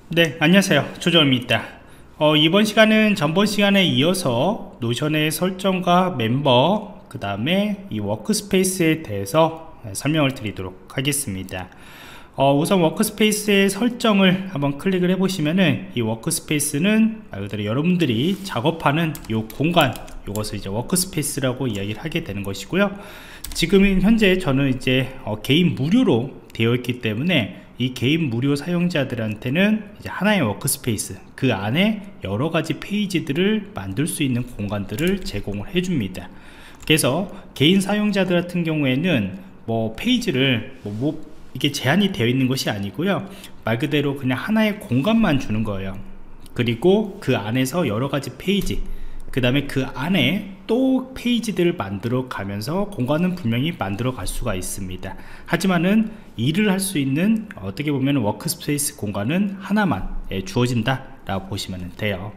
네, 안녕하세요. 조정입니다. 이번 시간은 전번 시간에 이어서 노션의 설정과 멤버, 그 다음에 이 워크스페이스에 대해서 설명을 드리도록 하겠습니다. 우선 워크스페이스의 설정을 한번 클릭을 해보시면은 이 워크스페이스는 말 그대로 여러분들이 작업하는 이 공간, 이것을 이제 워크스페이스라고 이야기를 하게 되는 것이고요. 지금 현재 저는 이제 개인 무료로 되어 있기 때문에 이 개인 무료 사용자들한테는 이제 하나의 워크스페이스, 그 안에 여러가지 페이지들을 만들 수 있는 공간들을 제공을 해줍니다. 그래서 개인 사용자들 같은 경우에는 뭐 페이지를 이게 제한이 되어 있는 것이 아니고요, 말 그대로 그냥 하나의 공간만 주는 거예요. 그리고 그 안에서 여러가지 페이지, 그 다음에 그 안에 또 페이지들을 만들어 가면서 공간은 분명히 만들어 갈 수가 있습니다. 하지만은 일을 할 수 있는, 어떻게 보면 워크스페이스 공간은 하나만 주어진다 라고 보시면 돼요.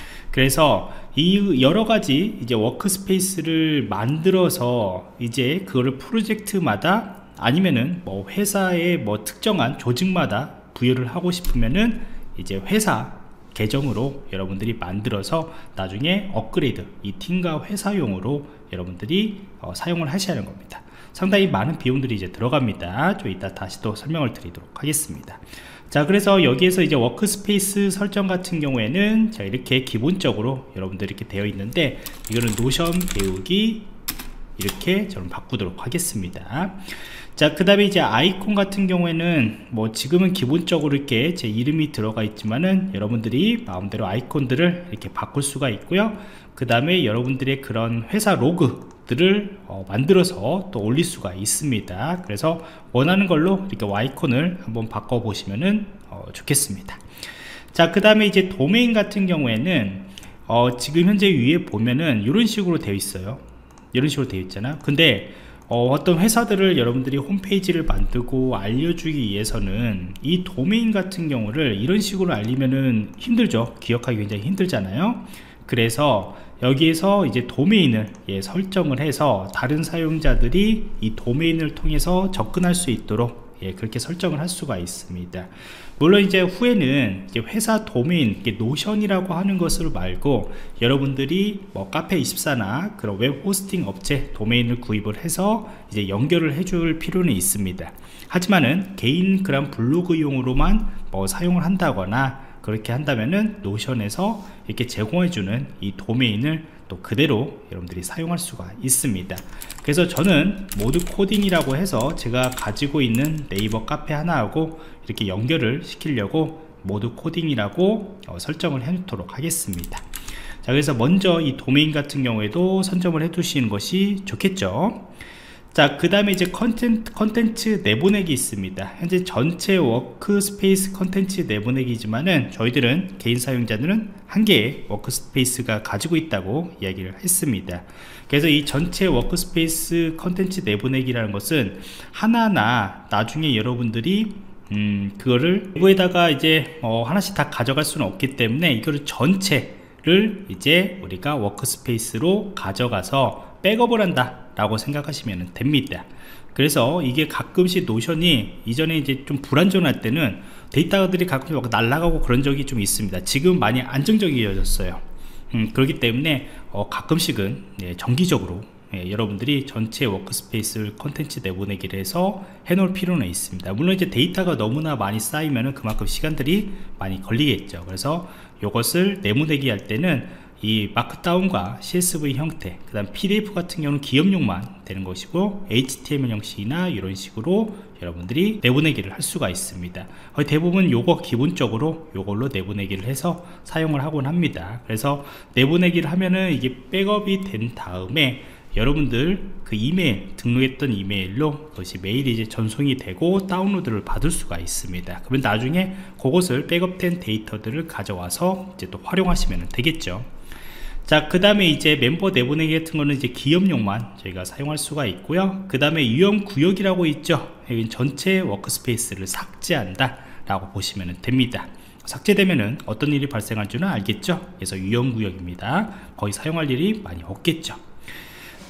그래서 이 여러가지 이제 워크스페이스를 만들어서 이제 그거를 프로젝트마다 아니면은 뭐 회사의 뭐 특정한 조직마다 부여를 하고 싶으면은 이제 회사 계정으로 여러분들이 만들어서 나중에 업그레이드, 이 팀과 회사용으로 여러분들이 사용을 하셔야 하는 겁니다. 상당히 많은 비용들이 이제 들어갑니다. 좀 이따 다시 또 설명을 드리도록 하겠습니다. 자, 그래서 여기에서 이제 워크스페이스 설정 같은 경우에는 자, 이렇게 기본적으로 여러분들이 이렇게 되어 있는데, 이거는 노션 배우기 이렇게 저는 바꾸도록 하겠습니다. 자, 그 다음에 이제 아이콘 같은 경우에는 뭐 지금은 기본적으로 이렇게 제 이름이 들어가 있지만은 여러분들이 마음대로 아이콘들을 이렇게 바꿀 수가 있고요. 그 다음에 여러분들의 그런 회사 로그들을 만들어서 또 올릴 수가 있습니다. 그래서 원하는 걸로 이렇게 아이콘을 한번 바꿔 보시면은 좋겠습니다. 자, 그 다음에 이제 도메인 같은 경우에는 지금 현재 위에 보면은 이런 식으로 되어 있어요. 이런 식으로 되어 있잖아요. 근데 어떤 회사들을 여러분들이 홈페이지를 만들고 알려주기 위해서는 이 도메인 같은 경우를 이런 식으로 알리면은 힘들죠. 기억하기 굉장히 힘들잖아요. 그래서 여기에서 이제 도메인을 설정을 해서 다른 사용자들이 이 도메인을 통해서 접근할 수 있도록 그렇게 설정을 할 수가 있습니다. 물론 이제 후에는 이제 회사 도메인, 노션이라고 하는 것을 말고 여러분들이 뭐 카페24나 그런 웹 호스팅 업체 도메인을 구입을 해서 이제 연결을 해줄 필요는 있습니다. 하지만은 개인 그런 블로그용으로만 뭐 사용을 한다거나 그렇게 한다면은 노션에서 이렇게 제공해주는 이 도메인을 또 그대로 여러분들이 사용할 수가 있습니다. 그래서 저는 모드 코딩이라고 해서 제가 가지고 있는 네이버 카페 하나하고 이렇게 연결을 시키려고 모드 코딩이라고 설정을 해 놓도록 하겠습니다. 자, 그래서 먼저 이 도메인 같은 경우에도 선점을 해 두시는 것이 좋겠죠. 자, 그 다음에 이제 컨텐츠 내보내기 있습니다. 현재 전체 워크스페이스 컨텐츠 내보내기지만은 저희들은 개인 사용자들은 한 개의 워크스페이스가 가지고 있다고 이야기를 했습니다. 그래서 이 전체 워크스페이스 컨텐츠 내보내기라는 것은 하나하나 나중에 여러분들이 그거를 내부에다가 이제 하나씩 다 가져갈 수는 없기 때문에 이거를 전체를 이제 우리가 워크스페이스로 가져가서 백업을 한다 라고 생각하시면 됩니다. 그래서 이게 가끔씩 노션이 이전에 이제 좀 불안정할 때는 데이터들이 가끔 날아가고 그런 적이 좀 있습니다. 지금 많이 안정적이어졌어요. 그렇기 때문에 가끔씩은 정기적으로 여러분들이 전체 워크스페이스 컨텐츠 내보내기를 해서 해놓을 필요는 있습니다. 물론 이제 데이터가 너무나 많이 쌓이면 그만큼 시간들이 많이 걸리겠죠. 그래서 이것을 내보내기 할 때는 이 마크다운과 CSV 형태, 그 다음 PDF 같은 경우는 기업용만 되는 것이고 HTML 형식이나 이런 식으로 여러분들이 내보내기를 할 수가 있습니다. 거의 대부분 요거 기본적으로 요걸로 내보내기를 해서 사용을 하곤 합니다. 그래서 내보내기를 하면은 이게 백업이 된 다음에 여러분들 그 이메일, 등록했던 이메일로 그것이 메일이 이제 전송이 되고 다운로드를 받을 수가 있습니다. 그러면 나중에 그것을 백업된 데이터들을 가져와서 이제 또 활용하시면 되겠죠. 자, 그 다음에 이제 멤버 내보내기 같은 거는 이제 기업용만 저희가 사용할 수가 있고요. 그 다음에 위험 구역이라고 있죠. 여기 전체 워크스페이스를 삭제한다 라고 보시면 됩니다. 삭제되면은 어떤 일이 발생할 줄은 알겠죠. 그래서 위험 구역입니다. 거의 사용할 일이 많이 없겠죠.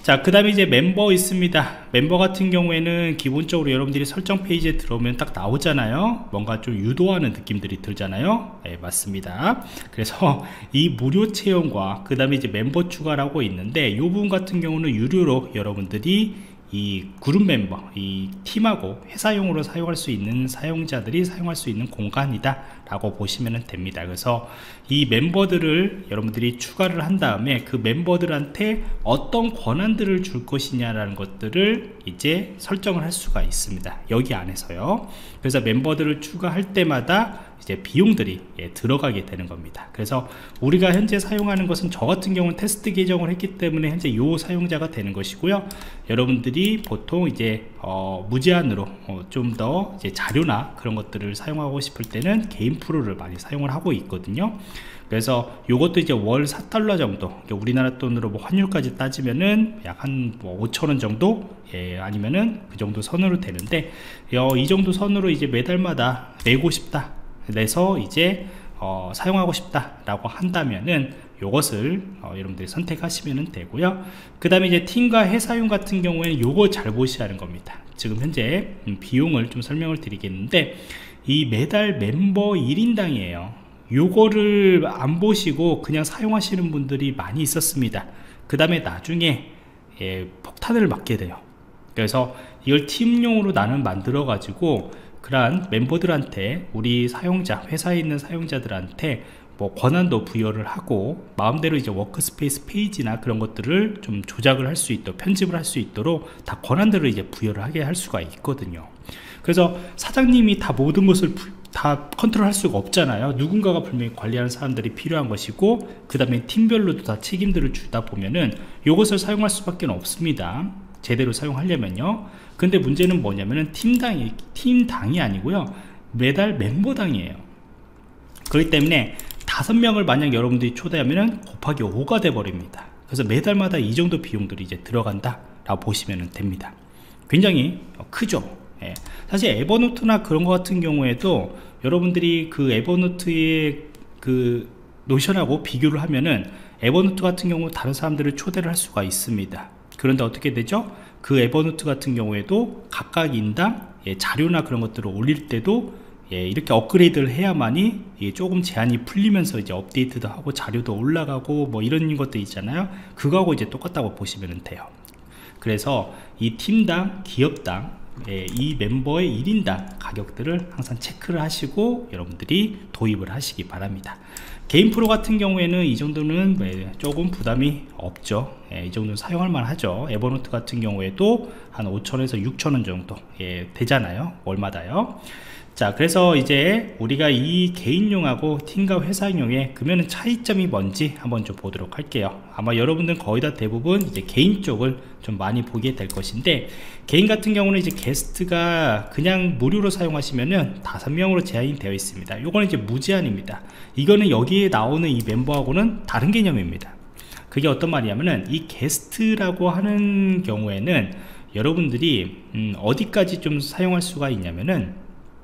자, 그 다음에 이제 멤버 있습니다. 멤버 같은 경우에는 기본적으로 여러분들이 설정 페이지에 들어오면 딱 나오잖아요. 뭔가 좀 유도하는 느낌들이 들잖아요. 네, 맞습니다. 그래서 이 무료 체험과 그 다음에 이제 멤버 추가라고 있는데, 이 부분 같은 경우는 유료로 여러분들이 이 그룹 멤버, 이 팀하고 회사용으로 사용할 수 있는 사용자들이 사용할 수 있는 공간이다 라고 보시면 됩니다. 그래서 이 멤버들을 여러분들이 추가를 한 다음에 그 멤버들한테 어떤 권한들을 줄 것이냐라는 것들을 이제 설정을 할 수가 있습니다. 여기 안에서요. 그래서 멤버들을 추가할 때마다 이제 비용들이 들어가게 되는 겁니다. 그래서 우리가 현재 사용하는 것은, 저 같은 경우는 테스트 계정을 했기 때문에 현재 요 사용자가 되는 것이고요. 여러분들이 보통 이제 무제한으로 좀 더 이제 자료나 그런 것들을 사용하고 싶을 때는 개인 프로를 많이 사용을 하고 있거든요. 그래서 요것도 이제 월 4달러 정도, 우리나라 돈으로 뭐 환율까지 따지면은 약 한 뭐 5,000원 정도, 아니면은 그 정도 선으로 되는데, 이 정도 선으로 이제 매달마다 내고 싶다, 내서 이제 사용하고 싶다 라고 한다면은 요것을 여러분들이 선택하시면 되고요. 그 다음에 이제 팀과 회사용 같은 경우에는 요거 잘 보셔야 하는 겁니다. 지금 현재 비용을 좀 설명을 드리겠는데, 이 매달 멤버 1인당이에요 요거를 안 보시고 그냥 사용하시는 분들이 많이 있었습니다. 그 다음에 나중에 폭탄을 맞게 돼요. 그래서 이걸 팀용으로 나는 만들어 가지고 그러한 멤버들한테, 우리 사용자, 회사에 있는 사용자들한테 뭐 권한도 부여를 하고 마음대로 이제 워크스페이스 페이지나 그런 것들을 좀 조작을 할 수 있도록, 편집을 할 수 있도록 다 권한들을 이제 부여를 하게 할 수가 있거든요. 그래서 사장님이 다 모든 것을 다 컨트롤 할 수가 없잖아요. 누군가가 분명히 관리하는 사람들이 필요한 것이고, 그 다음에 팀별로도 다 책임들을 주다 보면은 이것을 사용할 수밖에 없습니다. 제대로 사용하려면요. 근데 문제는 뭐냐면은 팀당이 아니고요, 매달 멤버당이에요. 그렇기 때문에 5명을 만약 여러분들이 초대하면은 곱하기 5가 돼 버립니다. 그래서 매달마다 이 정도 비용들이 이제 들어간다 라고 보시면 됩니다. 굉장히 크죠. 사실 에버노트나 그런 것 같은 경우에도 여러분들이 그 에버노트의 그 노션하고 비교를 하면은, 에버노트 같은 경우 다른 사람들을 초대를 할 수가 있습니다. 그런데 어떻게 되죠? 그 에버노트 같은 경우에도 각각 인당 자료나 그런 것들을 올릴 때도 이렇게 업그레이드를 해야만이 조금 제한이 풀리면서 이제 업데이트도 하고 자료도 올라가고 뭐 이런 것들 있잖아요. 그거하고 이제 똑같다고 보시면 돼요. 그래서 이 팀당, 기업당 이 멤버의 1인당 가격들을 항상 체크를 하시고 여러분들이 도입을 하시기 바랍니다. 개인 프로 같은 경우에는 이 정도는 조금 부담이 없죠. 이 정도는 사용할 만하죠. 에버노트 같은 경우에도 한 5,000원에서 6,000원 정도 되잖아요, 월마다요. 자, 그래서 이제 우리가 이 개인용하고 팀과 회사용의 그러면 차이점이 뭔지 한번 좀 보도록 할게요. 아마 여러분들은 거의 다 대부분 이제 개인 쪽을 좀 많이 보게 될 것인데, 개인 같은 경우는 이제 게스트가 그냥 무료로 사용하시면은 5명으로 제한이 되어 있습니다. 요거는 이제 무제한입니다. 이거는 여기에 나오는 이 멤버하고는 다른 개념입니다. 그게 어떤 말이냐면은, 이 게스트라고 하는 경우에는 여러분들이 어디까지 좀 사용할 수가 있냐면은,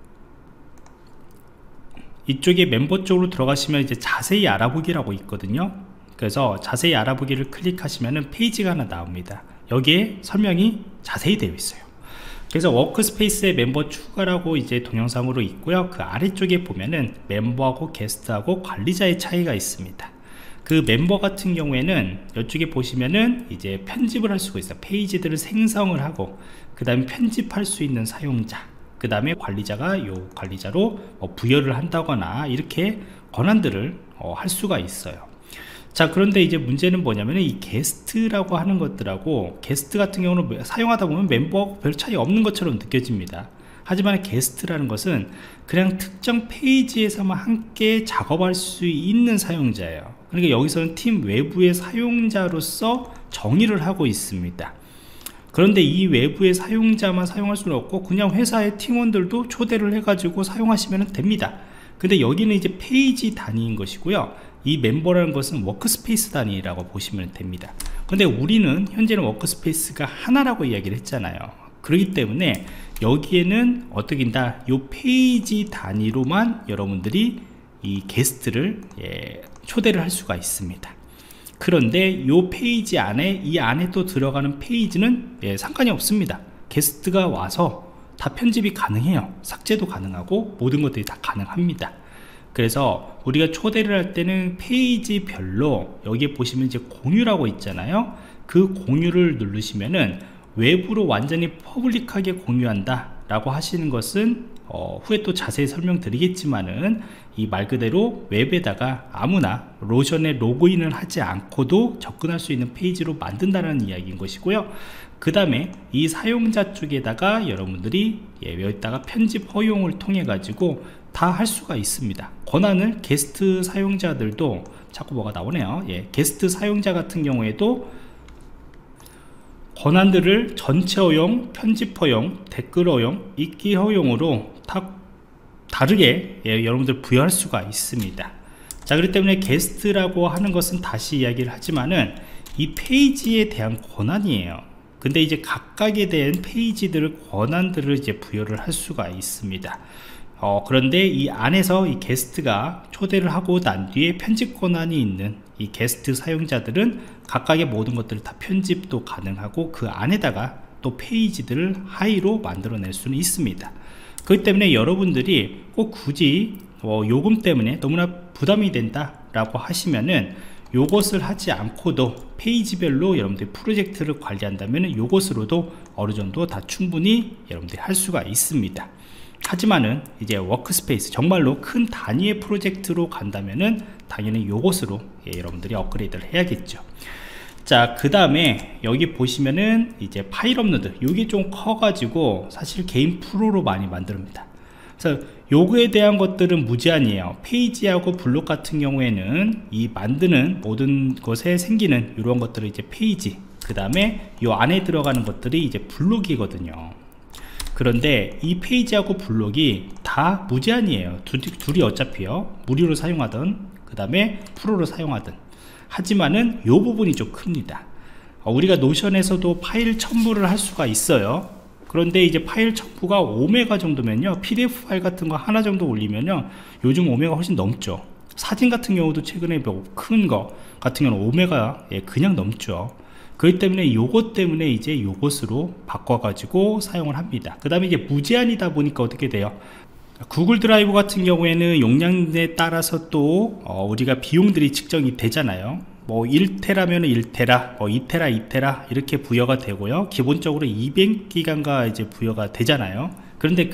이쪽에 멤버 쪽으로 들어가시면 이제 자세히 알아보기라고 있거든요. 그래서 자세히 알아보기를 클릭하시면은 페이지가 하나 나옵니다. 여기에 설명이 자세히 되어 있어요. 그래서 워크스페이스의 멤버 추가라고 이제 동영상으로 있고요. 그 아래쪽에 보면은 멤버하고 게스트하고 관리자의 차이가 있습니다. 그 멤버 같은 경우에는 이쪽에 보시면은 이제 편집을 할 수가 있어요. 페이지들을 생성을 하고, 그 다음에 편집할 수 있는 사용자, 그 다음에 관리자가 요 관리자로 부여를 한다거나 이렇게 권한들을 할 수가 있어요. 자, 그런데 이제 문제는 뭐냐면, 이 게스트라고 하는 것들하고, 게스트 같은 경우는 사용하다 보면 멤버하고 별 차이 없는 것처럼 느껴집니다. 하지만 게스트라는 것은 그냥 특정 페이지에서만 함께 작업할 수 있는 사용자예요. 그러니까 여기서는 팀 외부의 사용자로서 정의를 하고 있습니다. 그런데 이 외부의 사용자만 사용할 수는 없고, 그냥 회사의 팀원들도 초대를 해가지고 사용하시면 됩니다. 근데 여기는 이제 페이지 단위인 것이고요, 이 멤버라는 것은 워크스페이스 단위라고 보시면 됩니다. 근데 우리는 현재는 워크스페이스가 하나라고 이야기를 했잖아요. 그렇기 때문에 여기에는 어떻게 된다, 이 페이지 단위로만 여러분들이 이 게스트를 초대를 할 수가 있습니다. 그런데 이 페이지 안에 이 안에 또 들어가는 페이지는 상관이 없습니다. 게스트가 와서 다 편집이 가능해요. 삭제도 가능하고 모든 것들이 다 가능합니다. 그래서 우리가 초대를 할 때는 페이지별로 여기에 보시면 이제 공유라고 있잖아요. 그 공유를 누르시면은 외부로 완전히 퍼블릭하게 공유한다 라고 하시는 것은 후에 또 자세히 설명드리겠지만은 이 말 그대로 웹에다가 아무나 노션에 로그인을 하지 않고도 접근할 수 있는 페이지로 만든다는 이야기인 것이고요. 그 다음에 이 사용자 쪽에다가 여러분들이 여기다가 편집 허용을 통해 가지고 다 할 수가 있습니다. 권한을 게스트 사용자들도 자꾸 뭐가 나오네요. 게스트 사용자 같은 경우에도 권한들을 전체 허용, 편집 허용, 댓글 허용, 읽기 허용으로 다 다르게 여러분들 부여할 수가 있습니다. 자, 그렇기 때문에 게스트라고 하는 것은 다시 이야기를 하지만은 이 페이지에 대한 권한이에요. 근데 이제 각각에 대한 페이지들 권한들을 이제 부여를 할 수가 있습니다. 그런데 이 안에서 이 게스트가 초대를 하고 난 뒤에 편집 권한이 있는 이 게스트 사용자들은 각각의 모든 것들을 다 편집도 가능하고 그 안에다가 또 페이지들을 하이로 만들어낼 수는 있습니다. 그렇기 때문에 여러분들이 꼭 굳이 요금 때문에 너무나 부담이 된다 라고 하시면은 요것을 하지 않고도 페이지별로 여러분들이 프로젝트를 관리한다면 요것으로도 어느 정도 다 충분히 여러분들이 할 수가 있습니다. 하지만은 이제 워크스페이스 정말로 큰 단위의 프로젝트로 간다면은 당연히 요것으로 여러분들이 업그레이드를 해야겠죠. 자, 그 다음에 여기 보시면은 이제 파일 업로드 요게 좀 커 가지고 사실 개인 프로로 많이 만듭니다. 그래서 요거에 대한 것들은 무제한이에요. 페이지하고 블록 같은 경우에는 이 만드는 모든 것에 생기는 이런 것들을 이제 페이지, 그 다음에 요 안에 들어가는 것들이 이제 블록이거든요. 그런데 이 페이지하고 블록이 다 무제한이에요. 둘이 어차피요 무료로 사용하든 그 다음에 프로로 사용하든. 하지만은 요 부분이 좀 큽니다. 우리가 노션에서도 파일 첨부를 할 수가 있어요. 그런데 이제 파일 첨부가 5메가 정도면요, PDF 파일 같은 거 하나 정도 올리면요, 요즘 5메가 훨씬 넘죠. 사진 같은 경우도 최근에 큰 거 같은 경우는 5메가 그냥 넘죠. 그렇기 때문에 요것 때문에 이제 요것으로 바꿔가지고 사용을 합니다. 그 다음에 이게 무제한이다 보니까 어떻게 돼요? 구글 드라이브 같은 경우에는 용량에 따라서 또 우리가 비용들이 측정이 되잖아요. 뭐 1테라면 1테라, 뭐 2테라, 2테라 이렇게 부여가 되고요. 기본적으로 200기가가 이제 부여가 되잖아요. 그런데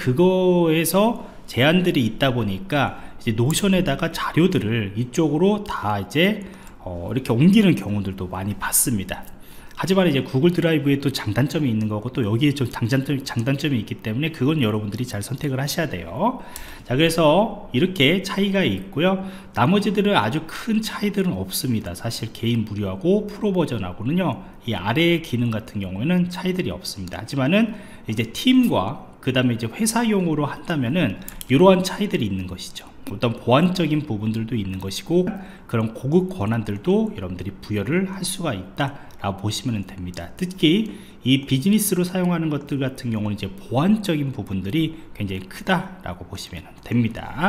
그거에서 제한들이 있다 보니까 이제 노션에다가 자료들을 이쪽으로 다 이제 이렇게 옮기는 경우들도 많이 봤습니다. 하지만 이제 구글 드라이브에 또 장단점이 있는 거고 또 여기에 좀 장단점이 있기 때문에 그건 여러분들이 잘 선택을 하셔야 돼요. 자, 그래서 이렇게 차이가 있고요. 나머지들은 아주 큰 차이들은 없습니다. 사실 개인 무료하고 프로 버전하고는요, 이 아래의 기능 같은 경우에는 차이들이 없습니다. 하지만은 이제 팀과 그 다음에 이제 회사용으로 한다면은 이러한 차이들이 있는 것이죠. 어떤 보안적인 부분들도 있는 것이고 그런 고급 권한들도 여러분들이 부여를 할 수가 있다 라고 보시면 됩니다. 특히 이 비즈니스로 사용하는 것들 같은 경우는 이제 보안적인 부분들이 굉장히 크다 라고 보시면 됩니다.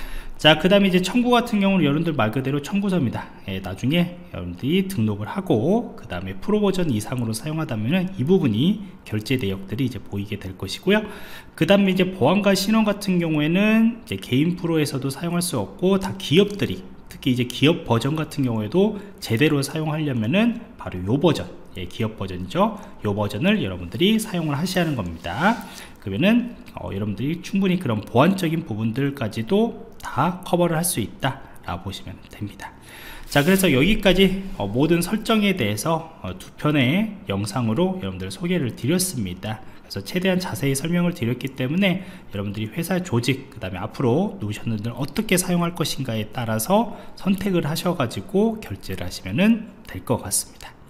자, 그 다음에 이제 청구 같은 경우는 여러분들 말 그대로 청구서입니다. 나중에 여러분들이 등록을 하고 그 다음에 프로 버전 이상으로 사용하다면 이 부분이 결제 내역들이 이제 보이게 될 것이고요. 그 다음에 이제 보안과 신원 같은 경우에는 이제 개인 프로에서도 사용할 수 없고 다 기업들이, 특히 이제 기업 버전 같은 경우에도 제대로 사용하려면은 바로 요 버전, 기업 버전이죠. 요 버전을 여러분들이 사용을 하셔야 하는 겁니다. 그러면은 여러분들이 충분히 그런 보안적인 부분들까지도 다 커버를 할 수 있다 라고 보시면 됩니다. 자, 그래서 여기까지 모든 설정에 대해서 두 편의 영상으로 여러분들 소개를 드렸습니다. 그래서 최대한 자세히 설명을 드렸기 때문에 여러분들이 회사 조직, 그 다음에 앞으로 노션을 어떻게 사용할 것인가에 따라서 선택을 하셔가지고 결제를 하시면 될 것 같습니다.